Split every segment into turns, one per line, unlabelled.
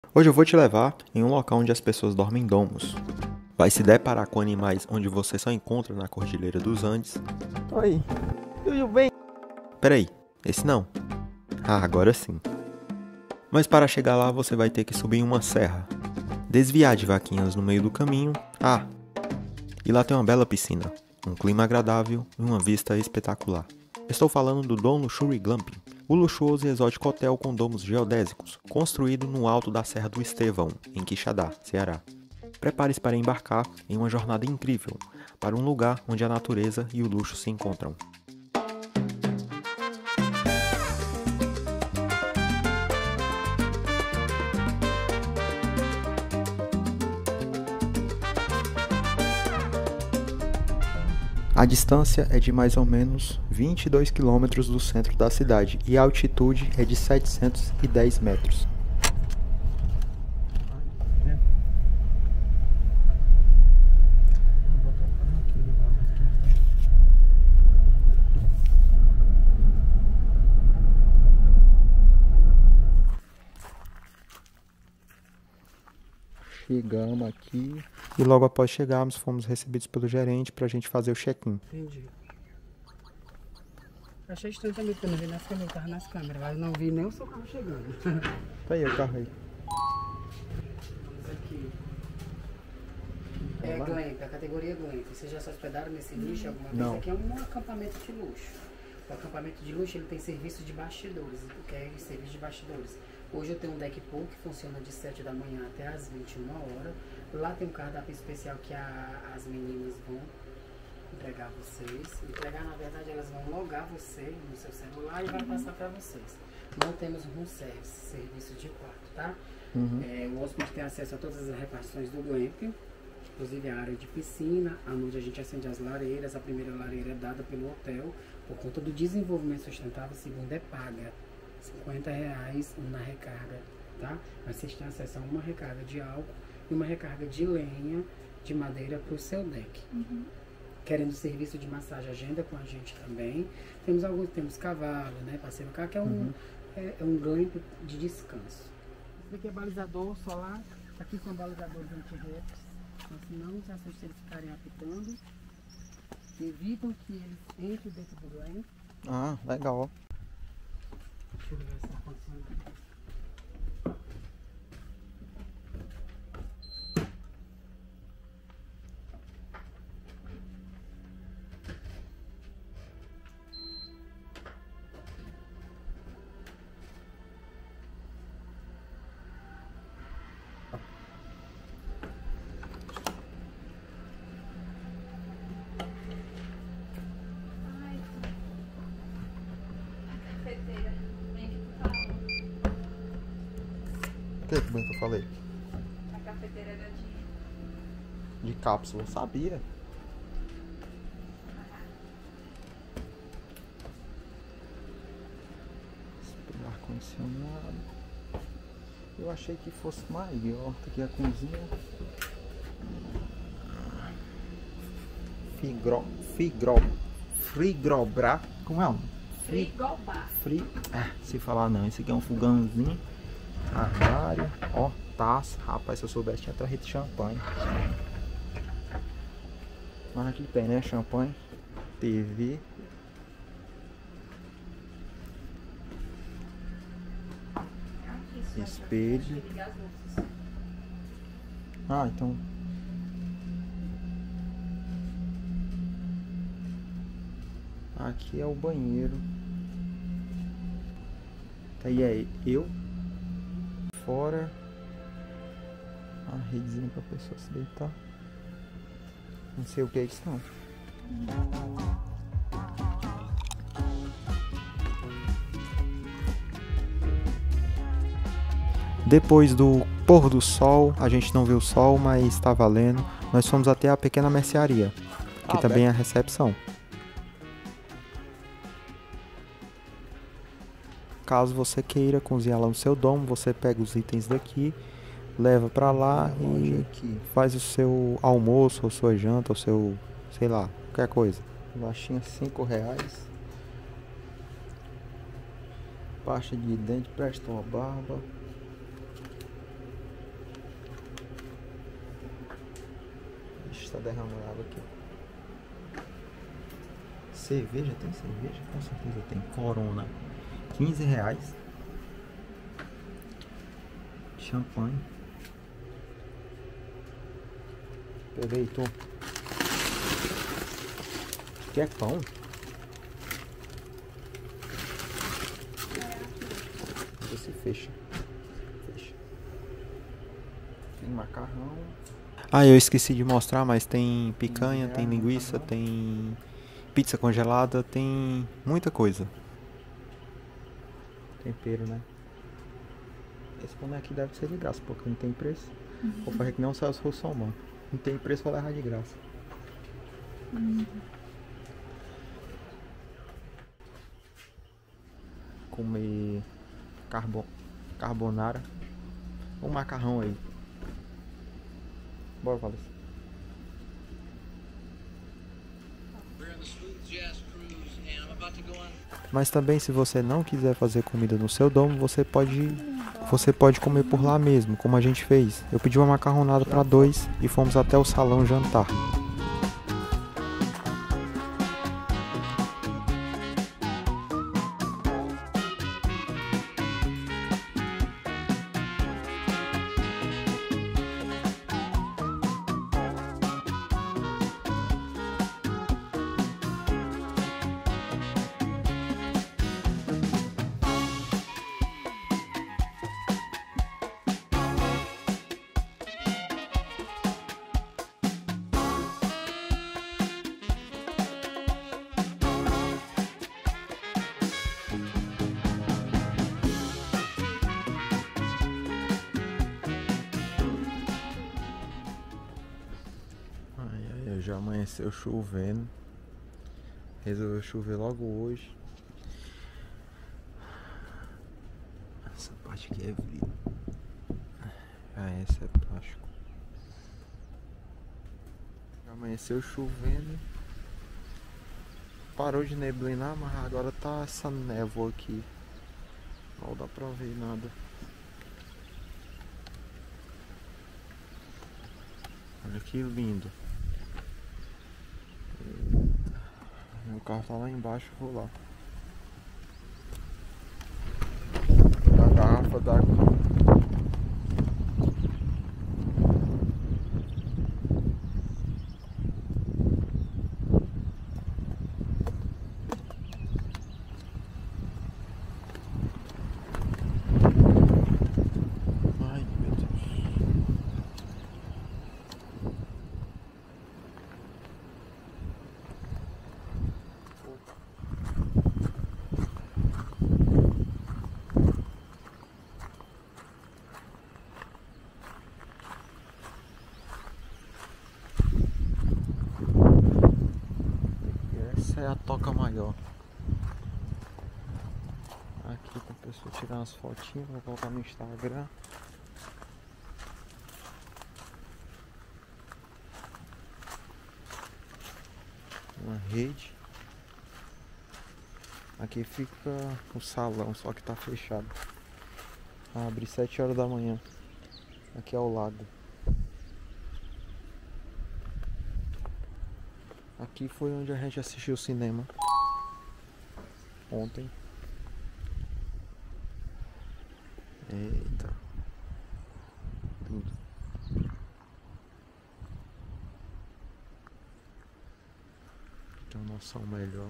Hoje eu vou te levar em um local onde as pessoas dormem em domos. Vai se deparar com animais onde você só encontra na Cordilheira dos Andes.
Oi, tudo bem?
Peraí, esse não. Ah, agora sim. Mas para chegar lá você vai ter que subir em uma serra, desviar de vaquinhas no meio do caminho. Ah, e lá tem uma bela piscina, um clima agradável e uma vista espetacular. Estou falando do Dom Luxury Glamping, o luxuoso e exótico hotel com domos geodésicos, construído no alto da Serra do Estevão, em Quixadá, Ceará. Prepare-se para embarcar em uma jornada incrível, para um lugar onde a natureza e o luxo se encontram. A distância é de mais ou menos 22 quilômetros do centro da cidade e a altitude é de 710 metros. Chegamos aqui e logo após chegarmos fomos recebidos pelo gerente para a gente fazer o check-in.
Entendi. Achei estranho também, porque eu não vi nas câmeras, eu tava nas câmeras, mas não vi nem o seu carro chegando.
Tá aí o carro aí.
Vamos aqui. É Glamp, a categoria Glamp. Vocês já se hospedaram nesse nicho alguma vez?
Não.
Aqui é um acampamento de luxo. O acampamento de luxo ele tem serviço de bastidores, que é serviço de bastidores. Hoje eu tenho um deck pool que funciona de 7 da manhã até as 21 horas. Lá tem um cardápio especial que as meninas vão entregar a vocês. Entregar, na verdade, elas vão logar você no seu celular e vai passar para vocês. Não temos room service, serviço de quarto, tá? O hóspede tem acesso a todas as repartições do glamping, inclusive a área de piscina, onde a gente acende as lareiras. A primeira lareira é dada pelo hotel, por conta do desenvolvimento sustentável. A segunda é paga, R$50 na recarga, tá? Mas vocês têm acesso a uma recarga de álcool e uma recarga de lenha, de madeira para o seu deck. Querendo serviço de massagem, agenda com a gente também. Temos cavalo, né? Passeio no carro, que é um glamp de descanso. Esse aqui é balizador solar. Aqui são balizadores anti-reflex. Assim, não se assustem se eles ficarem apitando. Evitam que eles entrem dentro do glamp.
Ah, legal.
Deixa eu ver se está acontecendo.
O que bem que eu falei?
A cafeteira era
De cápsula, sabia? Ar-condicionado. Eu achei que fosse maior. Tá aqui a cozinha. Frigrobra. Como é o nome?
frigobar.
Se falar não. Esse aqui é um fogãozinho. Armário. Ó, taça. Rapaz, se eu soubesse tinha trazido champanhe. Mas aqui tem, né? Champanhe. TV. Espelho. Ah, então. Aqui é o banheiro. Aí é eu. Fora. A redezinha pra pessoa se deitar. Não sei o que é isso não. Depois do pôr do sol, a gente não viu o sol, mas está valendo. Nós fomos até a pequena mercearia, que também é a recepção. Caso você queira cozinhar lá no seu domo, você pega os itens daqui, leva pra lá e faz o seu almoço, ou sua janta, ou seu, sei lá, qualquer coisa. Baixinha R$5. Pasta de dente, presta uma barba. Tá derramando água aqui. Cerveja, tem cerveja? Com certeza tem. Corona, R$15. Champanhe. Peguei, tu. Quer pão? Vê se fecha. Fecha. Tem macarrão. Ah, eu esqueci de mostrar, mas tem picanha, tem linguiça, tem pizza congelada, tem muita coisa. Tempero, né? Esse pão aqui deve ser de graça, porque não tem preço. Vou fazer que não sai os Russomano. Não tem preço, vou levar de graça. Comer carbonara. Um macarrão aí. Bora, Valência. Mas também, se você não quiser fazer comida no seu domo, você pode comer por lá mesmo, como a gente fez. Eu pedi uma macarronada para 2 e fomos até o salão jantar. Já amanheceu chovendo. Resolveu chover logo hoje. Essa parte aqui é vidro. Essa é plástico. Já amanheceu chovendo. Parou de neblinar, mas agora tá essa névoa aqui. Não dá pra ver nada. Olha que lindo. Meu carro tá lá embaixo, vou lá. A garrafa d'água. Ai, meu Deus. Essa é a toca maior. Aqui pra pessoa tirar umas fotinhas, vou colocar no Instagram. Uma rede. Aqui fica o salão, só que tá fechado. Abre 7 horas da manhã. Aqui é o lago. Aqui foi onde a gente assistiu o cinema ontem. Eita. Lindo. Tem uma noção melhor.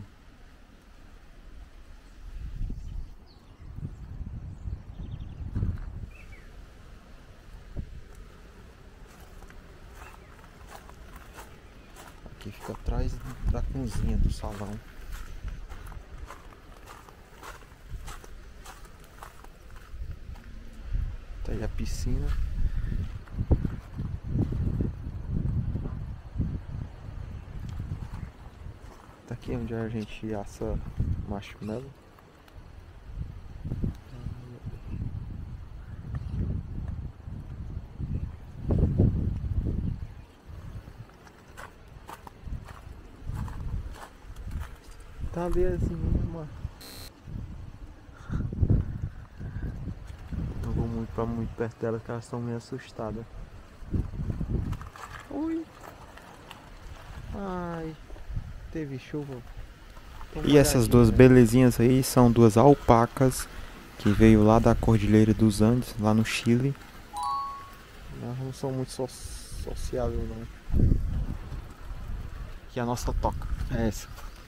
Aqui fica atrás da cozinha do salão. Tá aí a piscina. Tá aqui onde a gente assa marshmallow. Tá ali assim, mano. Não vou muito perto delas, que elas estão meio assustadas. Ui!
Ai, teve chuva.
E essas duas belezinhas aí são duas alpacas que veio lá da Cordilheira dos Andes, lá no Chile.
Não são muito sociáveis, não.
E a nossa toca é essa.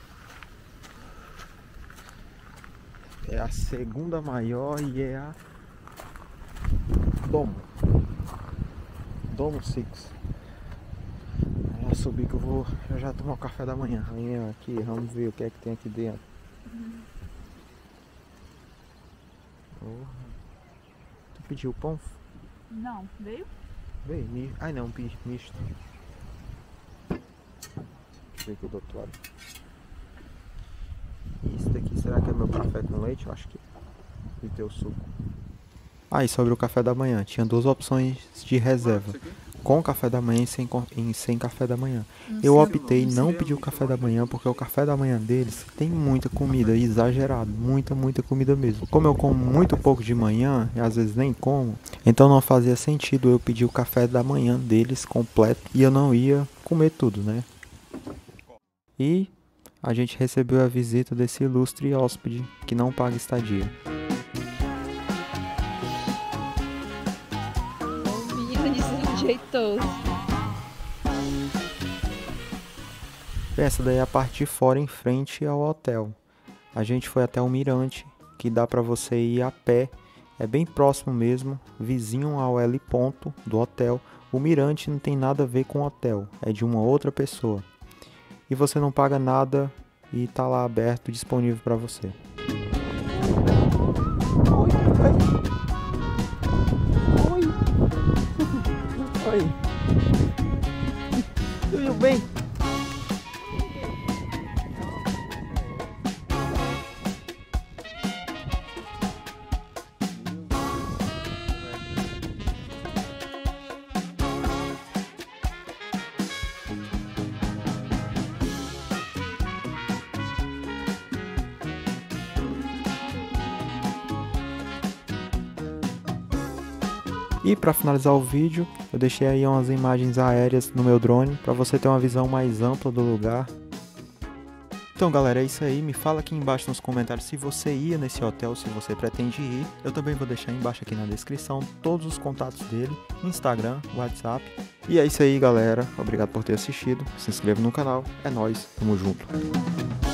É a segunda maior e é a Domo 6. Vamos subir que eu vou já tomar o café da manhã. Amanhã aqui, vamos ver o que é que tem aqui dentro. Porra. Tu pediu pão?
Não, veio?
Veio. Ai não, misto. Deixa eu ver aqui do outro lado. Isso daqui será que é meu café com leite? Eu acho que é. E teu suco.
Aí sobre o café da manhã, tinha duas opções de reserva. Com café da manhã e sem café da manhã. Eu optei não pedir o café da manhã porque o café da manhã deles tem muita comida, exagerado, muita comida mesmo. Como eu como muito pouco de manhã e às vezes nem como, então não fazia sentido eu pedir o café da manhã deles completo e eu não ia comer tudo, né? E a gente recebeu a visita desse ilustre hóspede que não paga estadia.
Jeitoso.
Essa daí é a parte de fora em frente ao hotel. A gente foi até o Mirante, que dá pra você ir a pé. É bem próximo mesmo, vizinho ao L ponto do hotel. O Mirante não tem nada a ver com o hotel, é de uma outra pessoa. E você não paga nada e tá lá aberto, disponível pra você.
Oi. Tudo bem?
E para finalizar o vídeo, eu deixei aí umas imagens aéreas no meu drone para você ter uma visão mais ampla do lugar. Então galera, é isso aí, me fala aqui embaixo nos comentários se você ia nesse hotel, se você pretende ir. Eu também vou deixar embaixo aqui na descrição todos os contatos dele, Instagram, WhatsApp. E é isso aí galera, obrigado por ter assistido, se inscreva no canal, é nóis, tamo junto.